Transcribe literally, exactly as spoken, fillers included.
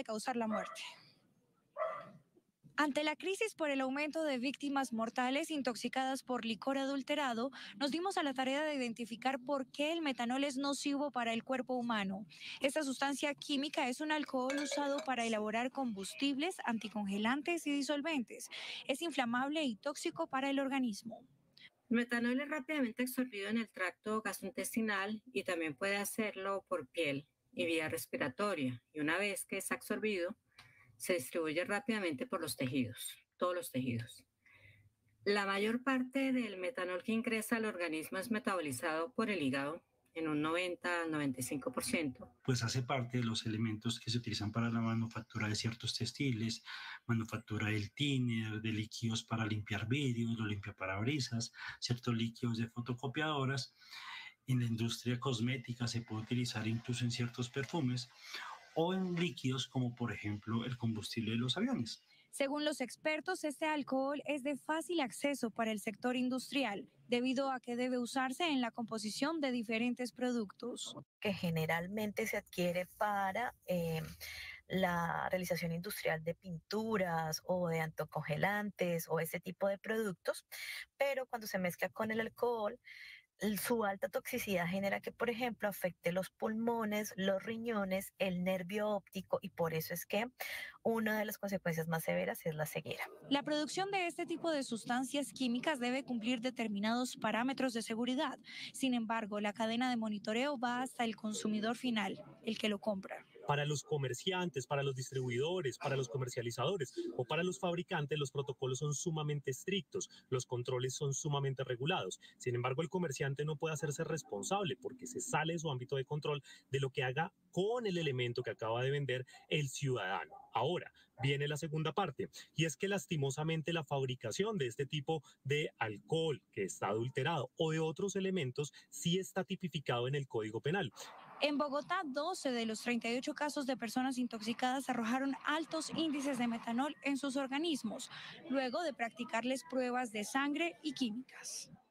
puede causar la muerte. Ante la crisis por el aumento de víctimas mortales intoxicadas por licor adulterado, nos dimos a la tarea de identificar por qué el metanol es nocivo para el cuerpo humano. Esta sustancia química es un alcohol usado para elaborar combustibles, anticongelantes y disolventes. Es inflamable y tóxico para el organismo. El metanol es rápidamente absorbido en el tracto gastrointestinal y también puede hacerlo por piel y vía respiratoria. Y una vez que es absorbido, se distribuye rápidamente por los tejidos, todos los tejidos. La mayor parte del metanol que ingresa al organismo es metabolizado por el hígado en un noventa al noventa y cinco por ciento. Pues hace parte de los elementos que se utilizan para la manufactura de ciertos textiles, manufactura del thinner, de líquidos para limpiar vidrios, los limpiaparabrisas, ciertos líquidos de fotocopiadoras. En la industria cosmética se puede utilizar incluso en ciertos perfumes o en líquidos como por ejemplo el combustible de los aviones. Según los expertos, este alcohol es de fácil acceso para el sector industrial, debido a que debe usarse en la composición de diferentes productos. Que generalmente se adquiere para eh, la realización industrial de pinturas o de antocongelantes o ese tipo de productos, pero cuando se mezcla con el alcohol, su alta toxicidad genera que, por ejemplo, afecte los pulmones, los riñones, el nervio óptico, y por eso es que una de las consecuencias más severas es la ceguera. La producción de este tipo de sustancias químicas debe cumplir determinados parámetros de seguridad. Sin embargo, la cadena de monitoreo va hasta el consumidor final, el que lo compra. Para los comerciantes, para los distribuidores, para los comercializadores o para los fabricantes, los protocolos son sumamente estrictos, los controles son sumamente regulados. Sin embargo, el comerciante no puede hacerse responsable porque se sale de su ámbito de control de lo que haga con el elemento que acaba de vender el ciudadano. Ahora viene la segunda parte, y es que lastimosamente la fabricación de este tipo de alcohol que está adulterado o de otros elementos sí está tipificado en el Código Penal. En Bogotá, doce de los treinta y ocho casos de personas intoxicadas arrojaron altos índices de metanol en sus organismos, luego de practicarles pruebas de sangre y químicas.